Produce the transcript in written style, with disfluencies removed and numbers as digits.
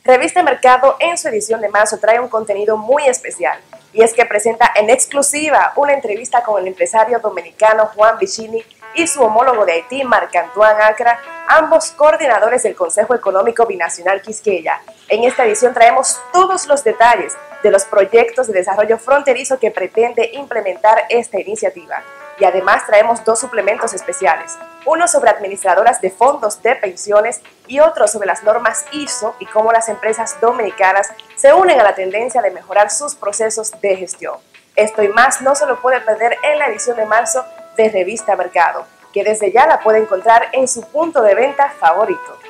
Revista Mercado en su edición de marzo trae un contenido muy especial y es que presenta en exclusiva una entrevista con el empresario dominicano Juan Vicini y su homólogo de Haití, Marc-Antoine Acra, ambos coordinadores del Consejo Económico Binacional Quisqueya. En esta edición traemos todos los detalles de los proyectos de desarrollo fronterizo que pretende implementar esta iniciativa. Y además traemos dos suplementos especiales, uno sobre administradoras de fondos de pensiones y otro sobre las normas ISO y cómo las empresas dominicanas se unen a la tendencia de mejorar sus procesos de gestión. Esto y más no se lo puede perder en la edición de marzo de Revista Mercado, que desde ya la puede encontrar en su punto de venta favorito.